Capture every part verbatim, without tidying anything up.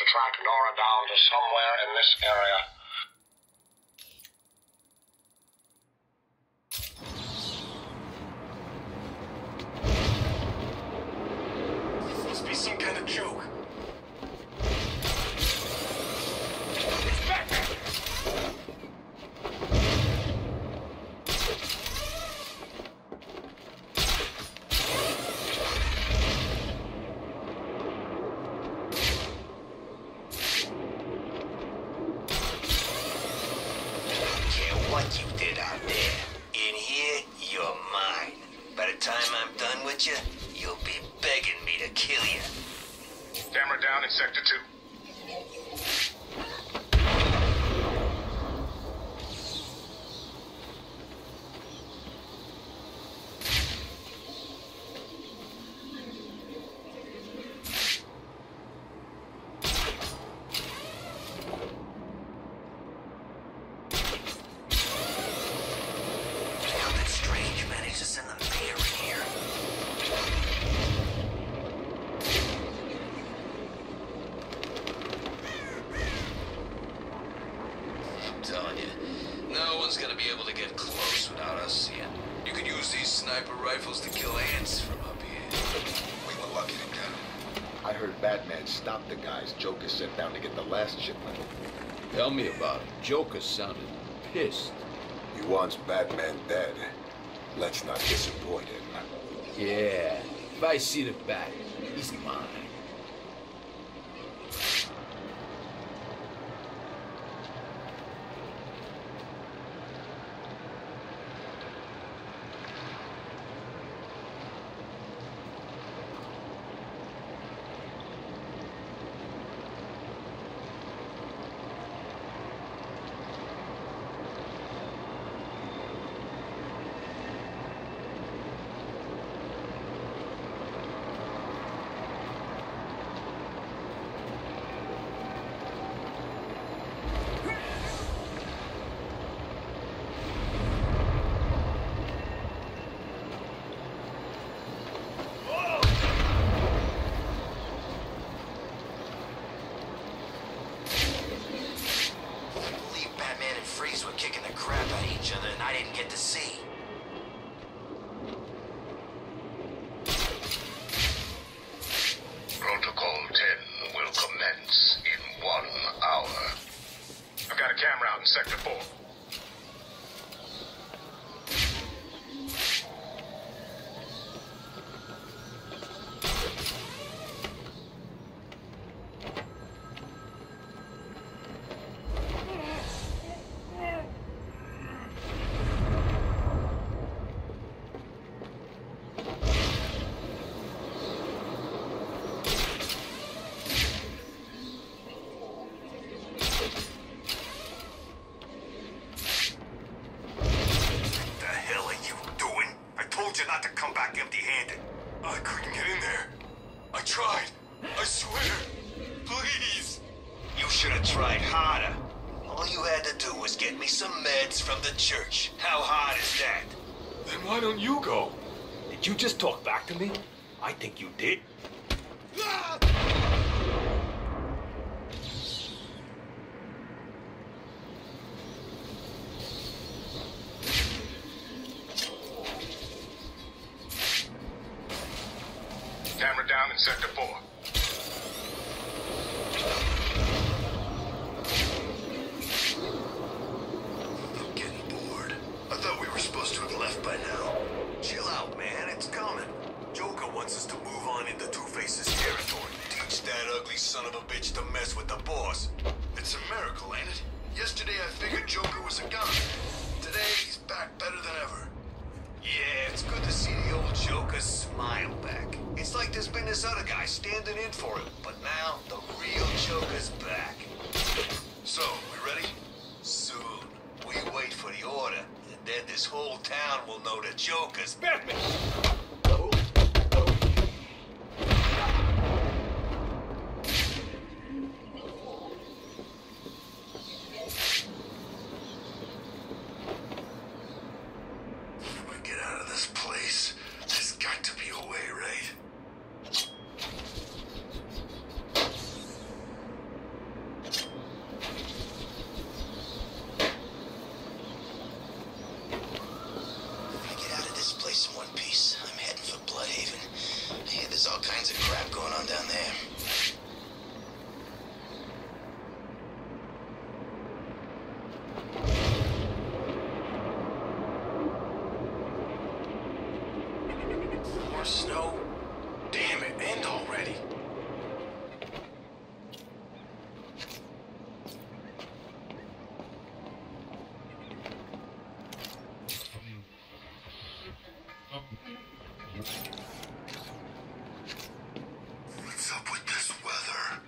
track Nora down to somewhere in this area. This must be some kind of joke. What you did out there. In here, you're mine. By the time I'm done with you, you'll be begging me to kill you. Camera down in Sector two. Telling you, no one's gonna be able to get close without us seeing. You could use these sniper rifles to kill ants from up here. We were lucky to get them. I heard Batman stopped the guys Joker sent down to get the last shipment. Tell me about it. Joker sounded pissed. He wants Batman dead. Let's not disappoint him. Yeah, if I see the bat, he's mine. Were kicking the crap out of each other and I didn't get to see. Protocol ten will commence in one hour. I've got a camera out in Sector four. Not to come back empty-handed. I couldn't get in there. I tried. I swear. Please. You should have tried harder. All you had to do was get me some meds from the church. How hard is that? Then why don't you go? Did you just talk back to me? I think you did. Ah! Camera down in Sector four. I'm getting bored. I thought we were supposed to have left by now. Chill out, man. It's coming. Joker wants us to move on into Two-Face's territory. Teach that ugly son of a bitch to mess with the boss. It's a miracle, ain't it? Yesterday I figured Joker was a gun. Today he's back better than ever. Yeah, it's good to see the old Joker's smile back. It's like there's been this other guy standing in for him, but now the real Joker's back. So, we ready? Soon. We wait for the order, and then this whole town will know the Joker's Batman! kinds of crap going on down there. More snow? Damn it, end already. What's up with this weather?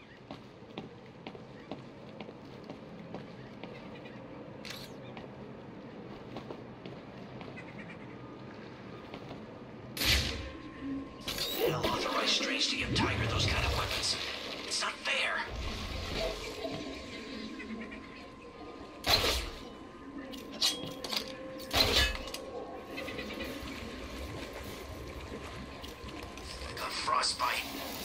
Unauthorized strays to give Tiger those kind of weapons. It's not fair. I got frostbite.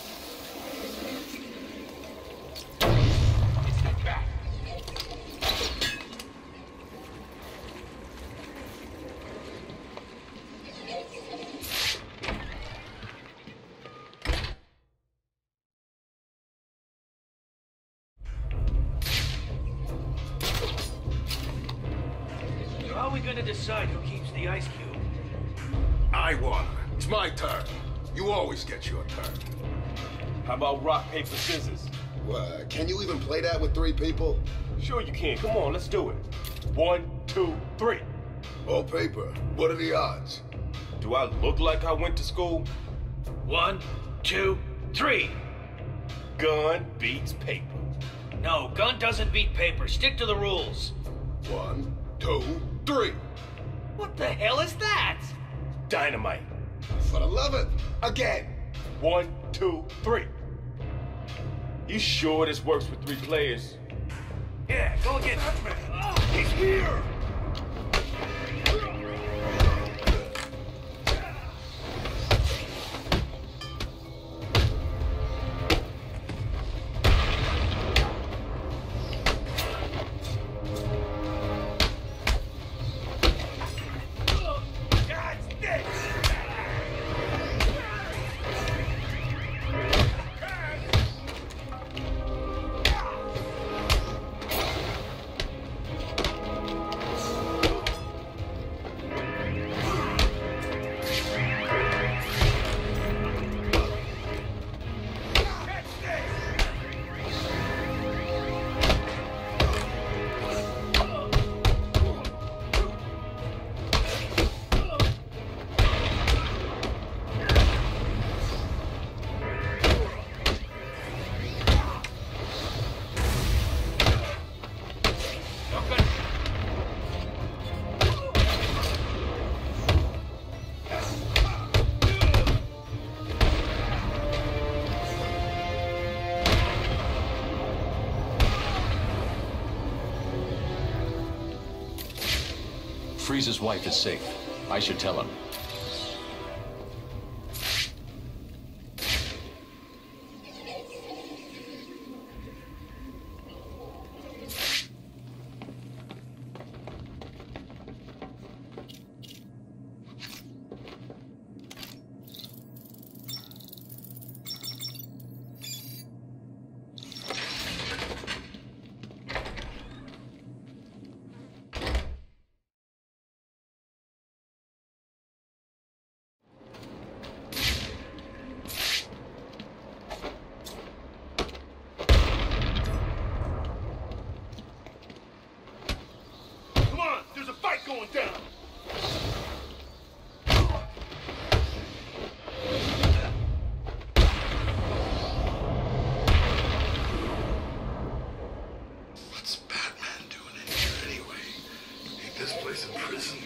How are we gonna decide who keeps the ice cube? I won. It's my turn. You always get your turn. How about rock, paper, scissors? What? Can you even play that with three people? Sure you can. Come on, let's do it. One, two, three. All paper. What are the odds? Do I look like I went to school? One, two, three. Gun beats paper. No, gun doesn't beat paper. Stick to the rules. One, two, three. What the hell is that? Dynamite. For the love of it. Again. One, two, three. You sure this works with three players? Yeah, go again. He's here! Freeze's wife is safe. I should tell him. Going down. What's Batman doing in here anyway? Ain't this place a prison?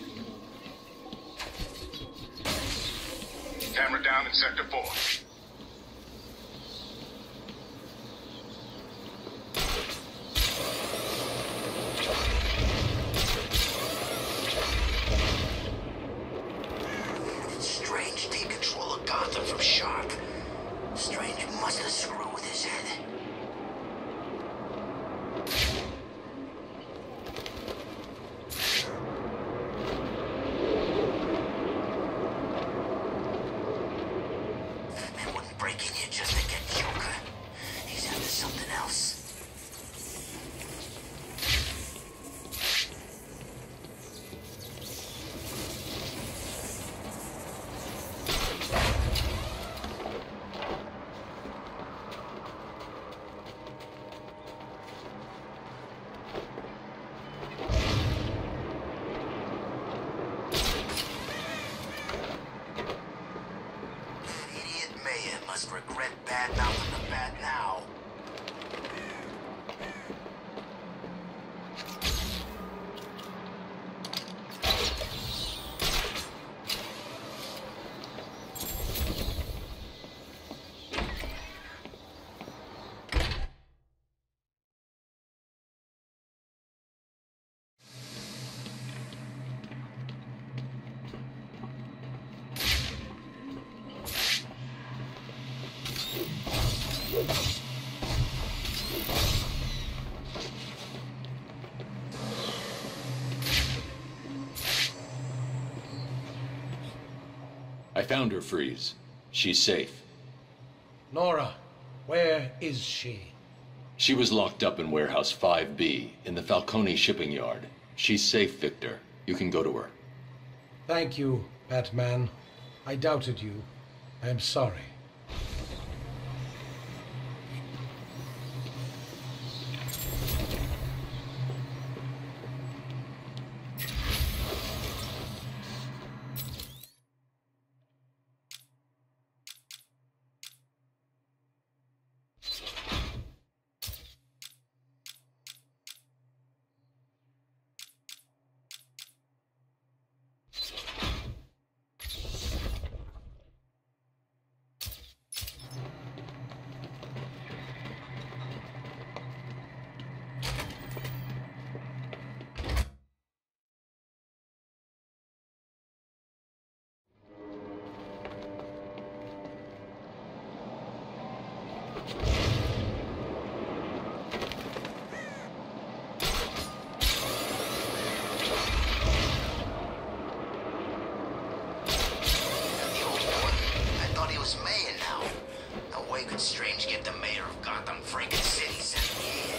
Camera down in Sector four. Strange take control of Gotham from Sharp. Strange must have screwed with his head. Man wouldn't break must regret bad-mouthing the bat now. I found her, Freeze. She's safe. Nora, where is she? She was locked up in Warehouse five B in the Falcone shipping yard. She's safe, Victor. You can go to her. Thank you, Batman. I doubted you. I am sorry. Strange get the mayor of Gotham freaking City sent me here.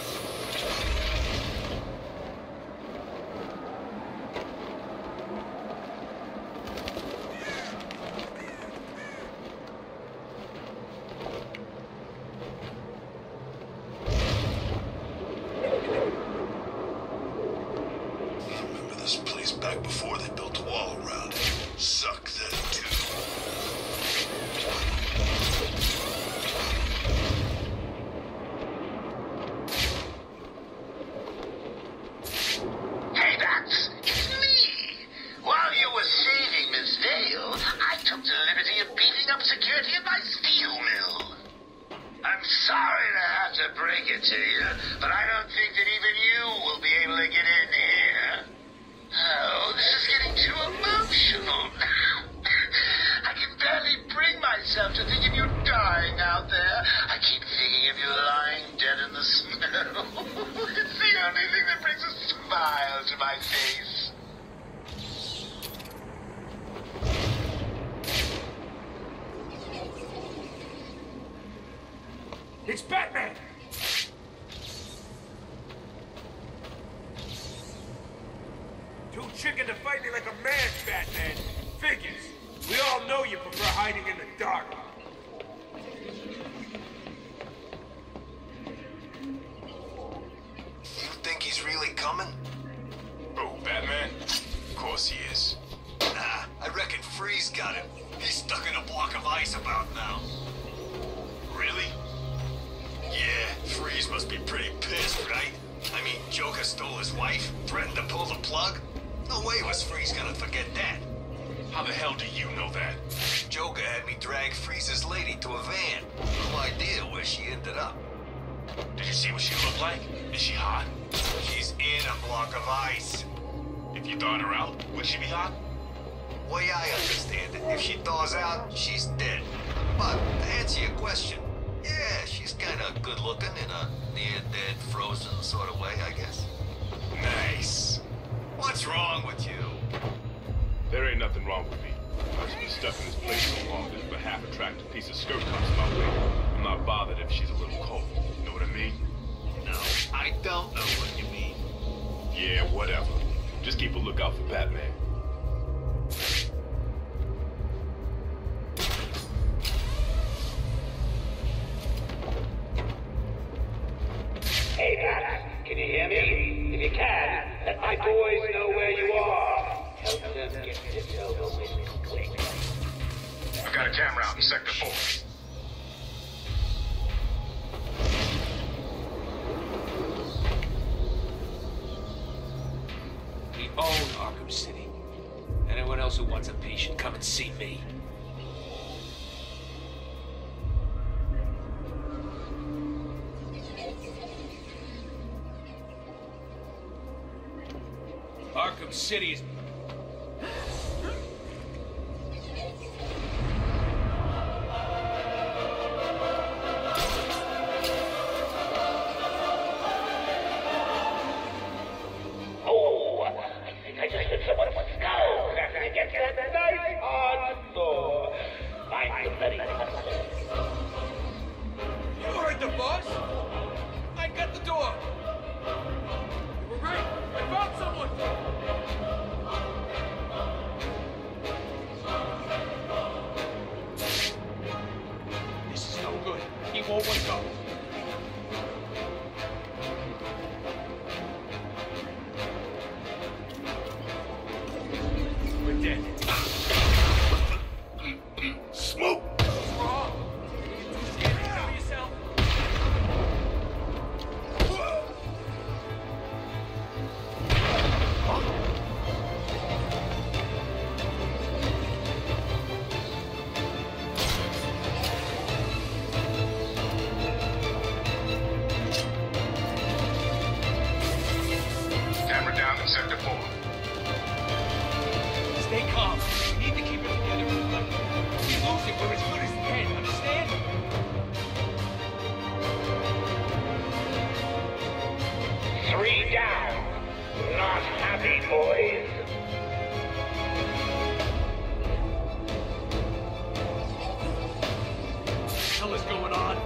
I remember this place back before they built a wall around it. Suck that too. Security at my steel mill. I'm sorry to have to break it to you, but I don't think that even you will be able to get in here. Oh, this is getting too emotional now. I can barely bring myself to think of you dying out there. I keep thinking of you lying dead in the snow. It's the only thing that brings a smile to my face. It's Batman! Too chicken to fight me like a man, Batman. Figures. We all know you prefer hiding in the dark. You think he's really coming? Oh, Batman? Of course he is. Nah, I reckon Freeze got him. He's stuck in a block of ice about now. Really? Yeah, Freeze must be pretty pissed, right? I mean, Joker stole his wife, threatened to pull the plug. No way was Freeze gonna forget that. How the hell do you know that? Joker had me drag Freeze's lady to a van. No idea where she ended up. Did you see what she looked like? Is she hot? She's in a block of ice. If you thawed her out, would she be hot? Way I understand it, if she thaws out, she's dead. But to answer your question, yeah, she's kinda good looking in a near-dead, frozen sort of way, I guess. Nice. What's wrong with you? There ain't nothing wrong with me. I've just been stuck in this place so long that if a half-attractive piece of skirt comes my way, I'm not bothered if she's a little cold. You know what I mean? No, I don't know what you mean. Yeah, whatever. Just keep a lookout for Batman. Hey, Pat, can you hear me? If you can, let my boys know where you are. Help them get this over with quick. I got a camera out in Sector four. else who wants a patient, come and see me. Arkham City is... Oh, I think I just hit someone with skull. Get that nice hard door. Find the bloody hustle. You heard the boss? I got the door. You were right. I found someone. This is no good. He won't wake up. We're dead. Smoke! What's wrong? You too scared to show yourself? Camera down in sector four. Stay calm. We need to keep it together. If we lose it, we're as good as dead. Understand? Three down. Not happy, boys. What the hell is going on?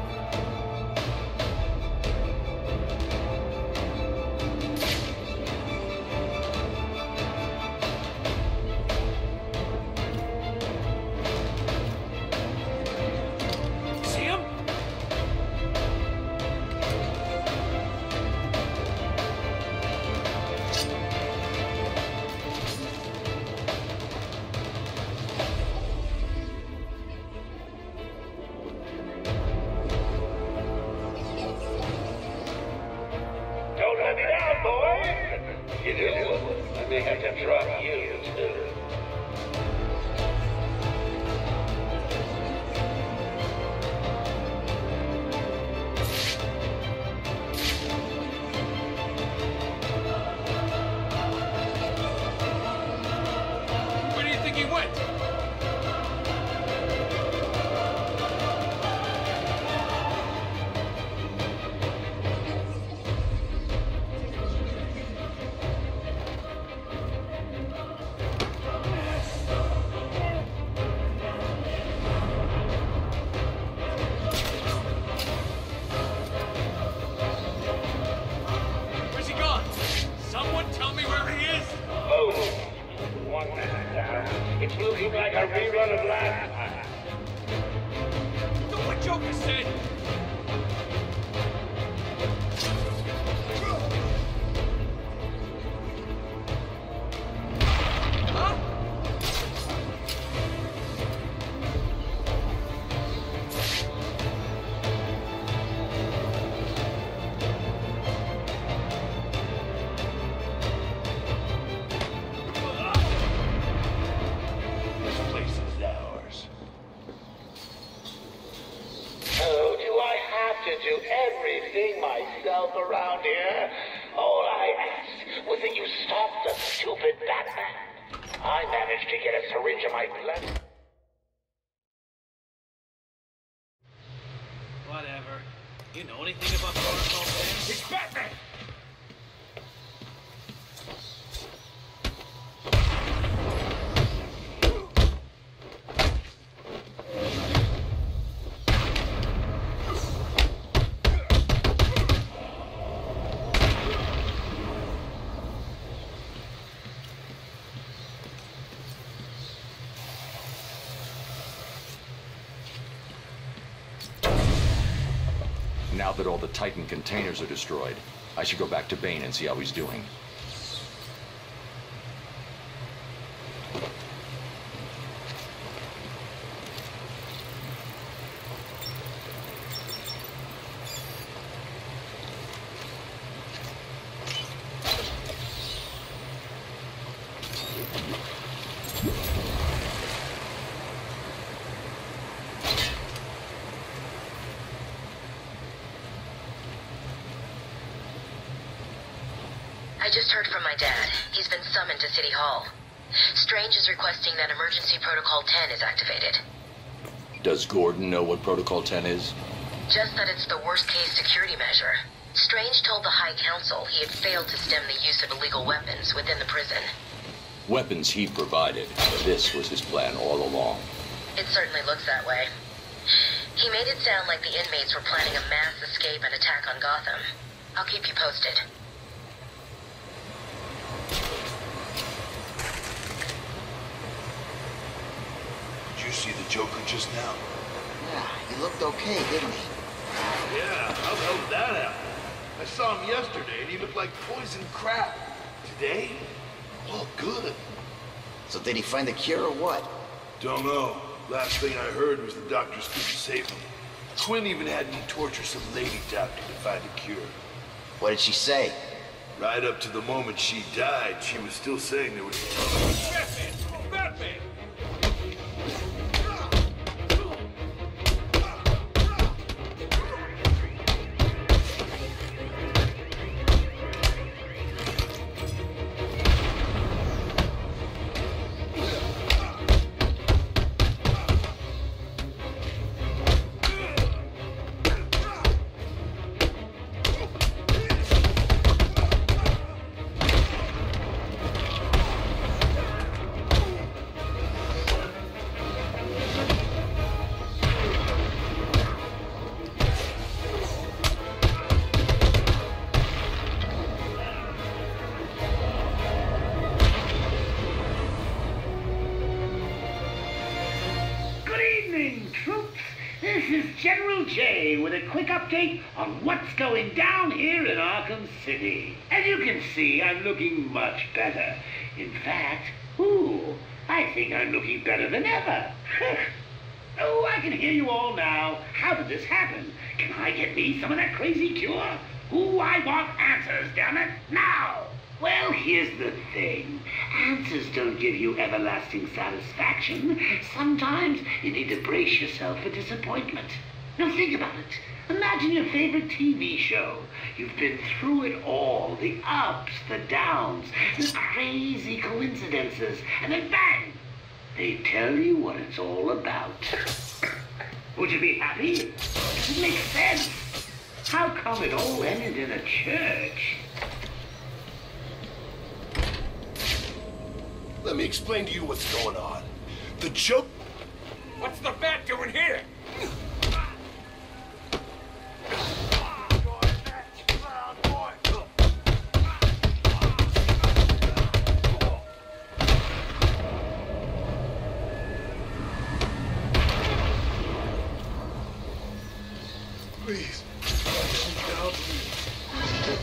See him? Don't let me down, boys. You do. I may have to drop you, too. Where do you think he went? Where's he gone? Someone tell me where he is. Oh, one man down. It's looking like a rerun of last time. Do what Joker said. Huh? This place is ours. Oh, do I have to do everything myself around here? All I ask was that you stop the stupid Batman. I managed to get a syringe of my blood. Whatever. You know anything about Protocol ten? It's Batman! Now that all the Titan containers are destroyed, I should go back to Bane and see how he's doing. You just heard from my dad. He's been summoned to City Hall. Strange is requesting that Emergency Protocol ten is activated. Does Gordon know what Protocol ten is? Just that it's the worst-case security measure. Strange told the High Council he had failed to stem the use of illegal weapons within the prison. Weapons he provided. This was his plan all along. It certainly looks that way. He made it sound like the inmates were planning a mass escape and attack on Gotham. I'll keep you posted. Did you see the Joker just now? Yeah, he looked okay, didn't he? Yeah, how the hell did that happen? I saw him yesterday and he looked like poison crap. Today? Oh, good. So did he find a cure or what? Don't know. Last thing I heard was the doctors couldn't save him. Quinn even had me torture some lady doctor to find a cure. What did she say? Right up to the moment she died, she was still saying there was... Batman! Batman! General J with a quick update on what's going down here in Arkham City. As you can see, I'm looking much better. In fact, ooh, I think I'm looking better than ever. Oh, I can hear you all now. How did this happen? Can I get me some of that crazy cure? Ooh, I want answers, damn it, now! Well, here's the thing. Answers don't give you everlasting satisfaction. Sometimes you need to brace yourself for disappointment. Now think about it. Imagine your favorite T V show. You've been through it all. The ups, the downs, the crazy coincidences. And then bang! They tell you what it's all about. Would you be happy? Does it make sense? How come it all ended in a church? Let me explain to you what's going on. The joke... What's the Bat doing here? Please, help me.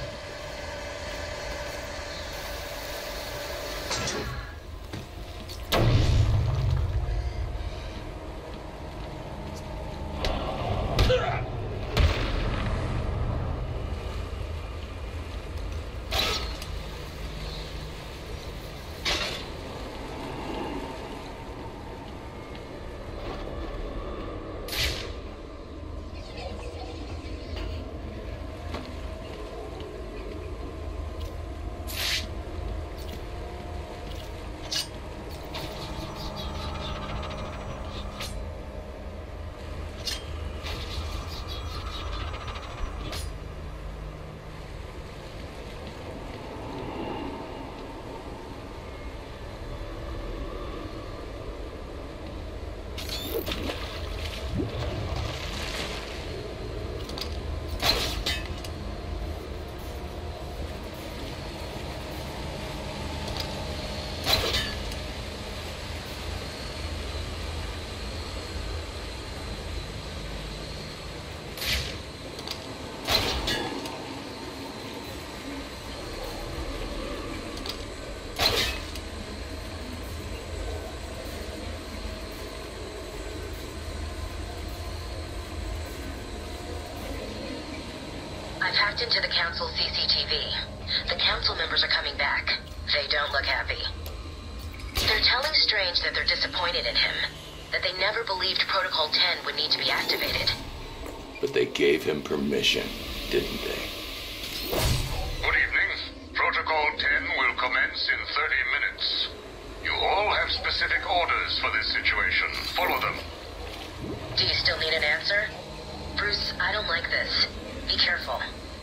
I've hacked into the Council C C T V. The Council members are coming back. They don't look happy. They're telling Strange that they're disappointed in him, that they never believed Protocol ten would need to be activated. But they gave him permission, didn't they? Good evening. Protocol ten will commence in thirty minutes. You all have specific orders for this situation. Follow them. Do you still need an answer? Bruce, I don't like this. Be careful.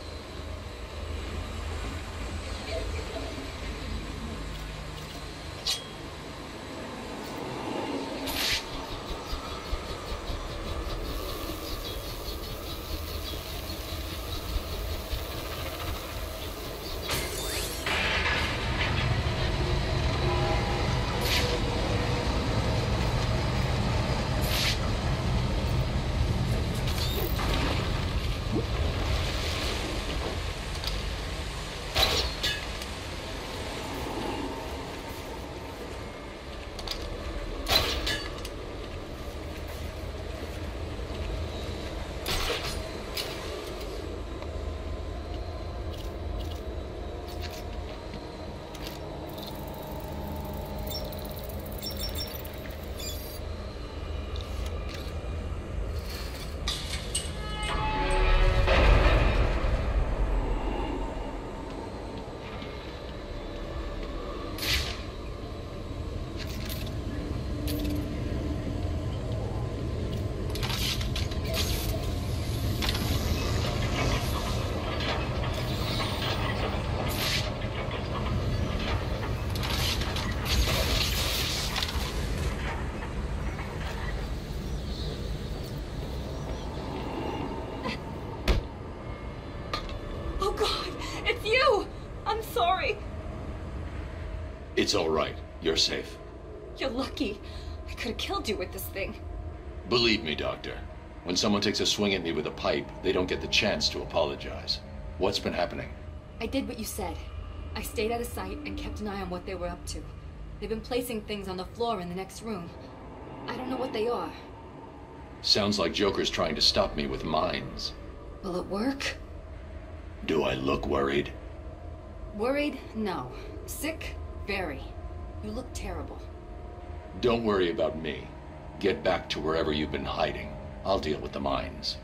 It's all right. You're safe. You're lucky. I could have killed you with this thing. Believe me, Doctor. When someone takes a swing at me with a pipe, they don't get the chance to apologize. What's been happening? I did what you said. I stayed out of sight and kept an eye on what they were up to. They've been placing things on the floor in the next room. I don't know what they are. Sounds like Joker's trying to stop me with mines. Will it work? Do I look worried? Worried? No. Sick? Very. You look terrible. Don't worry about me. Get back to wherever you've been hiding. I'll deal with the mines.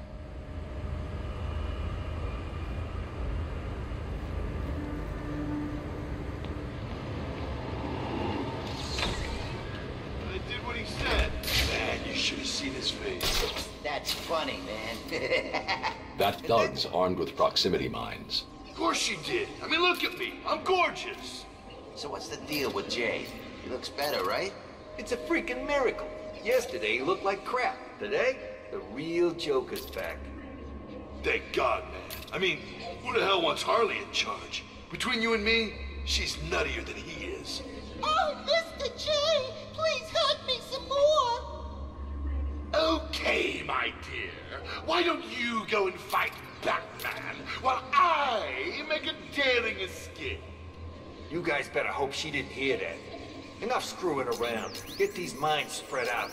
I did what he said. Man, you should have seen his face. That's funny, man. That thug's armed with proximity mines. Of course she did. I mean, look at me. I'm gorgeous. So what's the deal with Jay? He looks better, right? It's a freaking miracle. Yesterday he looked like crap. Today, the real Joker's back. Thank God, man. I mean, who the hell wants Harley in charge? Between you and me, she's nuttier than he is. Oh, Mister J, please hurt me some more. Okay, my dear. Why don't you go and fight Batman while I make a daring escape? You guys better hope she didn't hear that. Enough screwing around. Get these mines spread out.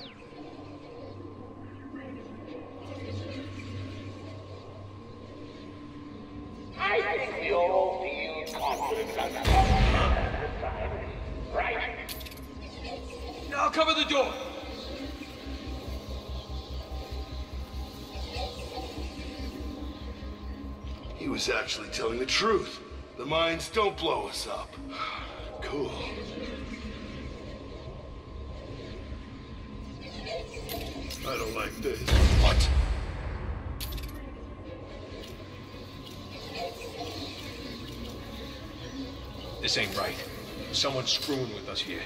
I think we all feel confident about that. Right? Now cover the door. He was actually telling the truth. The mines don't blow us up. Cool. I don't like this. What? This ain't right. Someone's screwing with us here.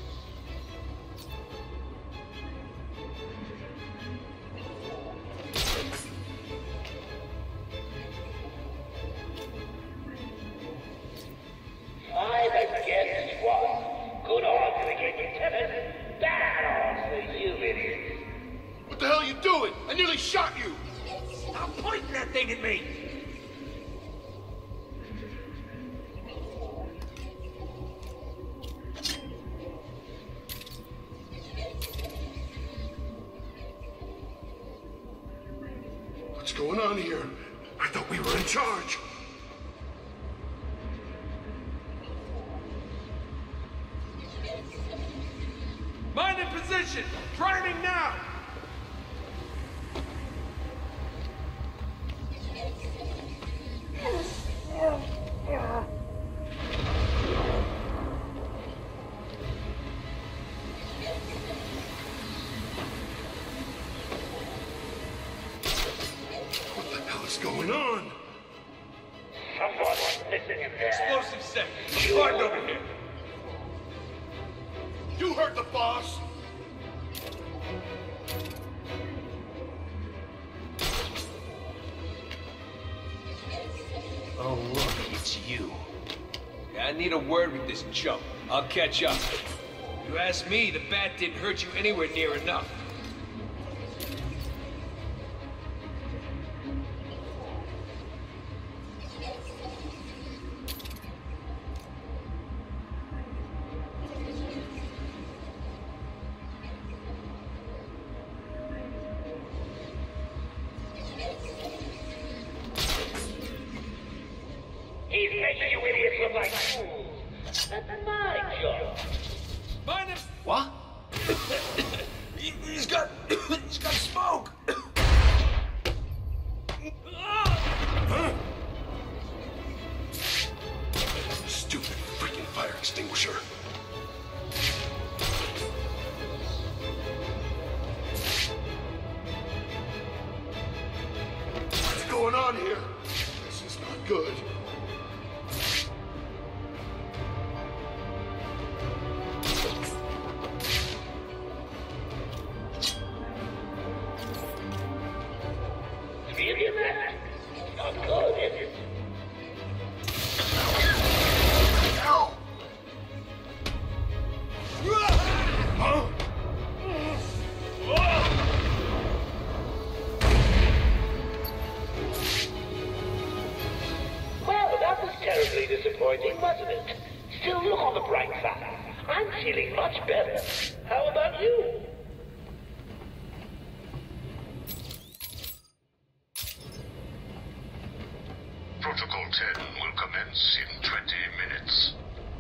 I've guessed what? Good odds against Lieutenant. Bad odds for you idiots. What the hell are you doing? I nearly shot you! Stop pointing that thing at me! What's going on here? I thought we were in charge. Mine in position! Priming now! going on? Someone's missing in there. Explosive set. Hard over here. You heard the boss. Oh, look, it's you. Yeah, I need a word with this chump. I'll catch up. You ask me, the bat didn't hurt you anywhere near enough. He's making you idiots look like fools. That's my job. Mind him! What? he, he's got... he's got smoke! Huh? Stupid freaking fire extinguisher. What's going on here? This is not good. Feel your back. Not good, is it? Ow! Huh? Well, that was terribly disappointing, wasn't it? Still, look on the bright side. I'm feeling much better. How about you? Protocol ten will commence in twenty minutes.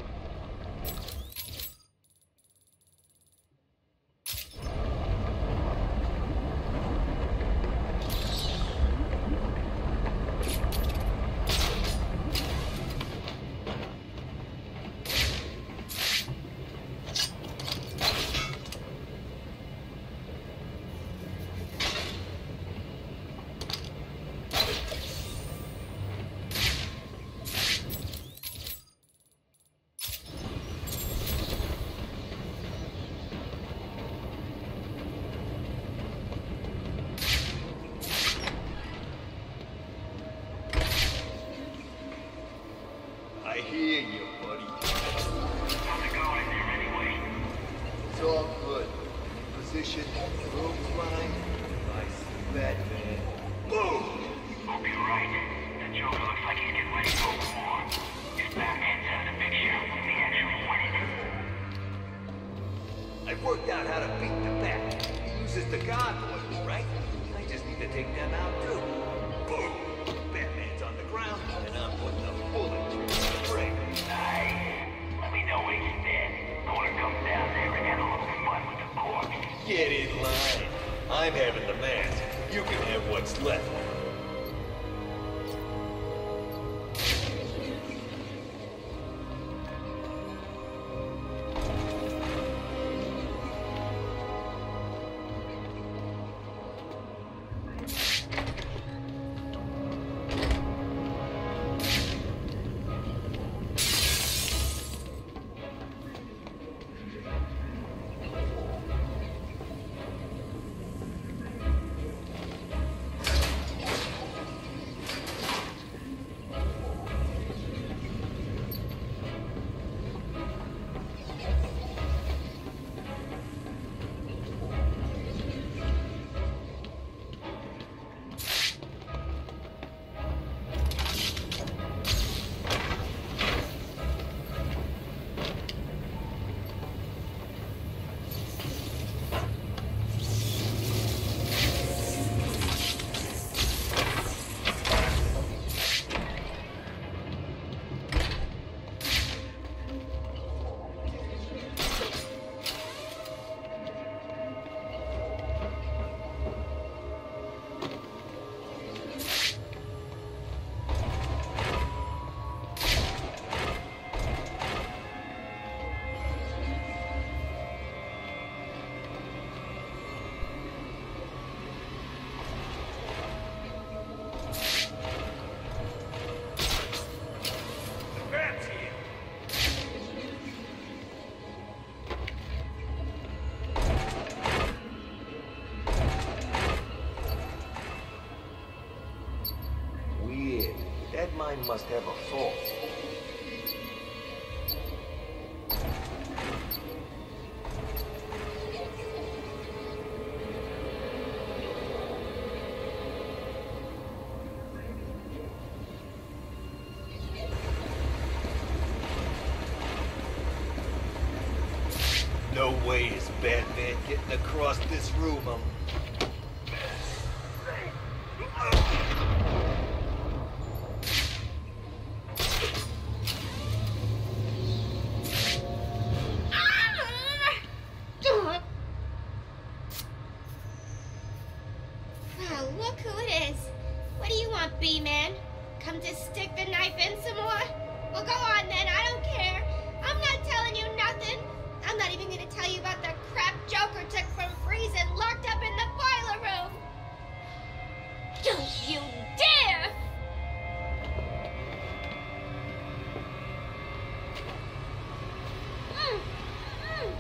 I hear you, buddy. How's it going there anyway? It's all good. Position, room fine. Nice Batman. Boom! Hope you're right. The Joker looks like he's getting ready for war. If Batman's out of the picture, we actually win it. I worked out how to beat the Bat. He uses the God Boy, right? I just need to take them out too. Boom! Batman's on the ground, and I'm putting a bullet through the brain. Nice. Let me know when he's dead. I want to come down there and have a little fun with the corpse. Get in line. I'm having the mask. You can have what's left. thing must have a fault. No way is Batman getting across this room. I'm... Well, look who it is. What do you want, B-Man? Come to stick the knife in some more? Well, go on then, I don't care. I'm not telling you nothing. I'm not even gonna tell you about the crap Joker took from Freeze and locked up in the boiler room. Don't you dare! Mm. Mm.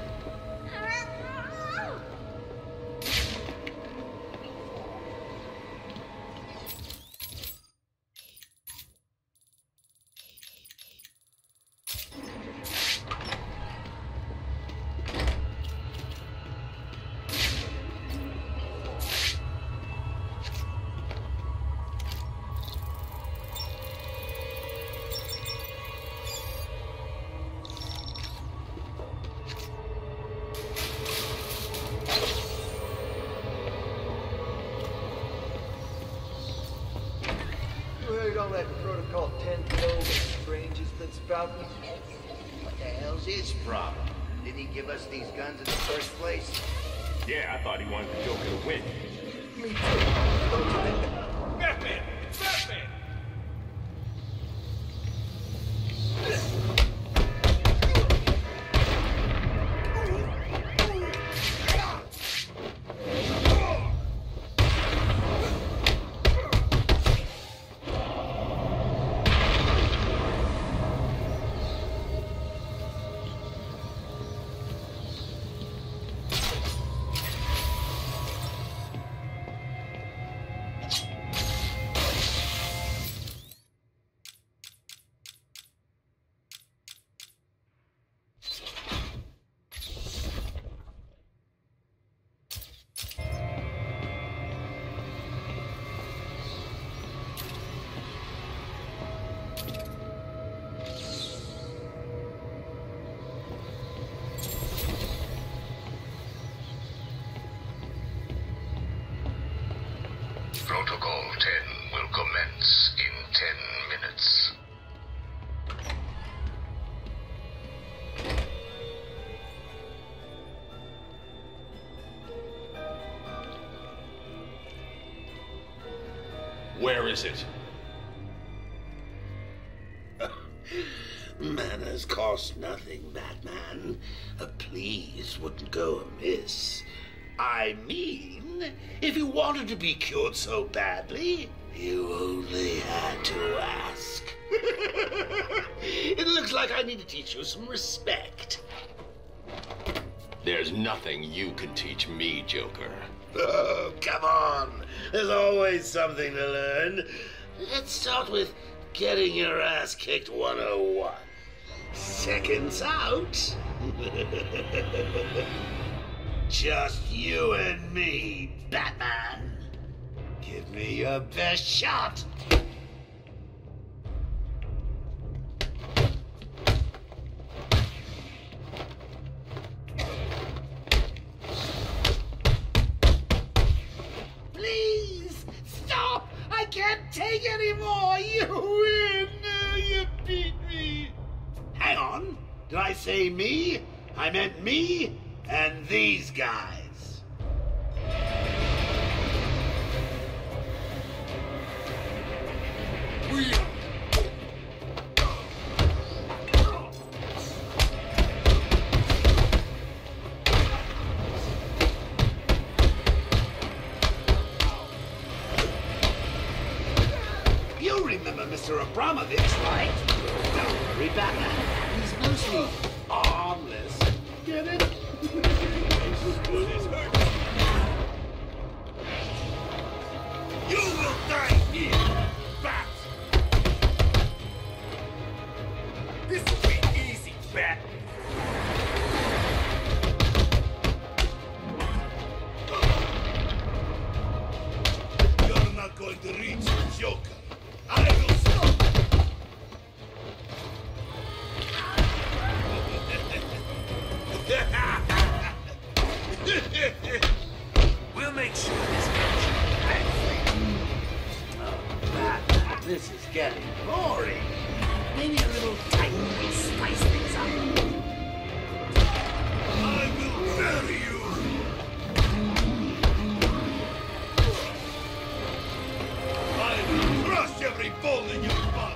You heard all that Protocol ten flow that Strange has been spouting? What the hell's his problem? Didn't he give us these guns in the first place? Yeah, I thought he wanted the Joker to win. Me too. Don't you think that... Batman! Batman! Protocol ten will commence in ten minutes. Where is it? Manners cost nothing, Batman. A please wouldn't go amiss. I mean, if you wanted to be cured so badly, you only had to ask. It looks like I need to teach you some respect. There's nothing you can teach me, Joker. Oh, come on. There's always something to learn. Let's start with getting your ass kicked one oh one. Seconds out. Just you and me, Batman. Give me your best shot. Please, stop! I can't take any more! You win! You beat me! Hang on. Did I say me? I meant me and these guys. We... You remember Mister Abramovich, right? Don't worry, Batman. He's mostly harmless. Get it? You will die here, Bat! We'll make sure this comes back for you. Oh, Batman, this is getting boring. Maybe a little tight will spice things up. I will bury you! I will crush every bone in your body!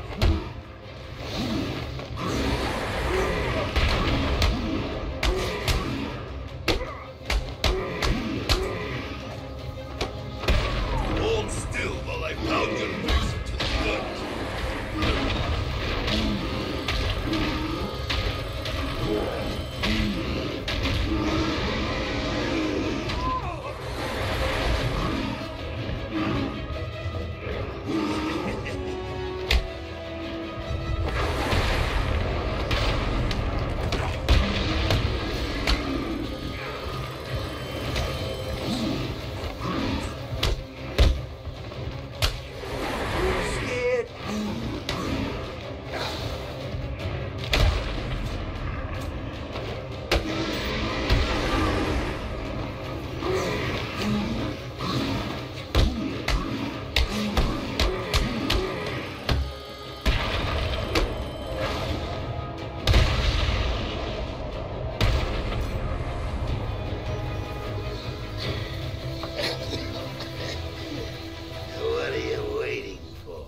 Hold still while I pound your face into the dirt. What are you waiting for?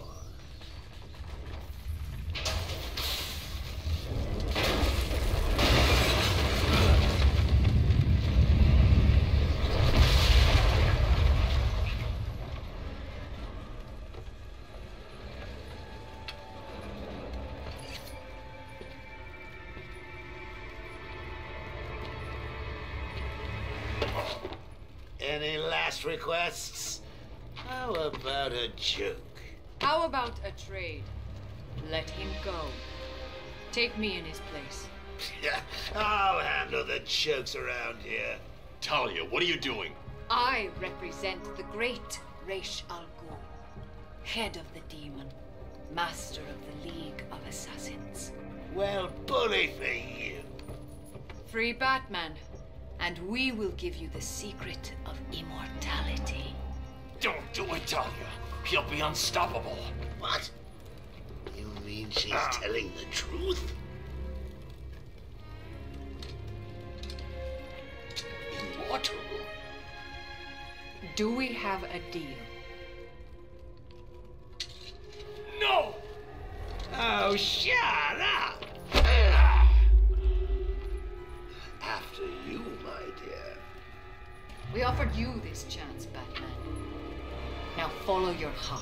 Any last requests? How about a joke? How about a trade? Let him go. Take me in his place. I'll handle the jokes around here. Talia, what are you doing? I represent the great Ra's al Ghul, head of the demon, master of the League of Assassins. Well, bully for you. Free Batman, and we will give you the secret of immortality. Don't do it, Talia. He'll be unstoppable. What? You mean she's telling the truth? Immortal? Do we have a deal? No! Oh, shut up! After you, my dear. We offered you this chance, Batman. Now follow your heart.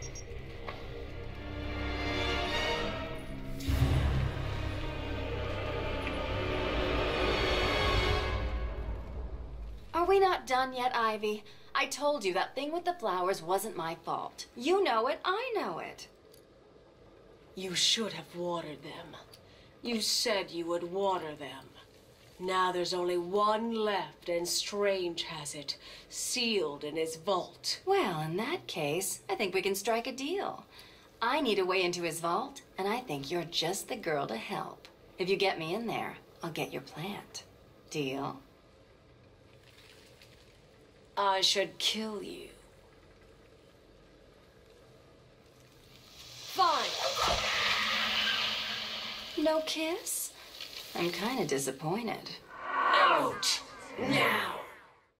Are we not done yet, Ivy? I told you that thing with the flowers wasn't my fault. You know it, I know it. You should have watered them. You said you would water them. Now there's only one left, and Strange has it, sealed in his vault. Well, in that case, I think we can strike a deal. I need a way into his vault, and I think you're just the girl to help. If you get me in there, I'll get your plant. Deal? I should kill you. Fine. No kiss? I'm kind of disappointed. Out! Now!